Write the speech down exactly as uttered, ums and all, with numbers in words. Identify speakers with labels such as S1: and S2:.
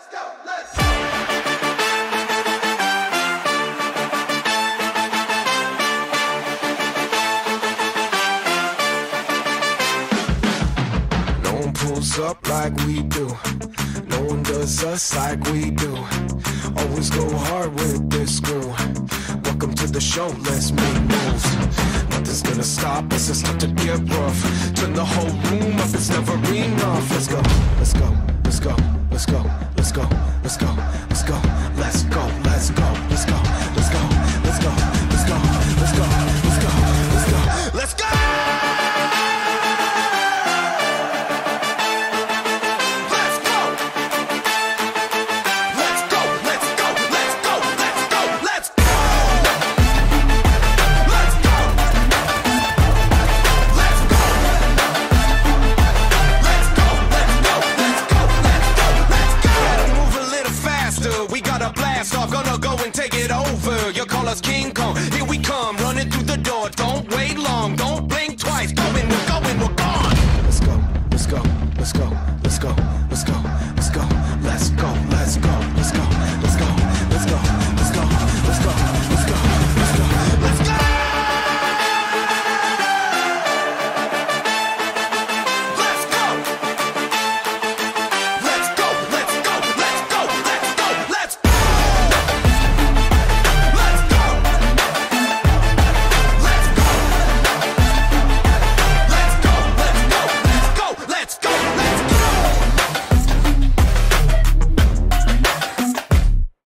S1: go, let's go. No one pulls up like we do. No one does us like we do. Always go hard with this crew. Welcome to the show, let's make moves. Nothing's gonna stop us, it's not to get rough. Turn the whole room up, it's never enough. Let's go, let's go, let's go, let's go, let's go, let's go, let's go, let's go, let's go, let's go, let's go, let's go, let's go, let's go, let's go, let's go, let's go. We got a blast off, gonna go and take it over. You call us King Kong.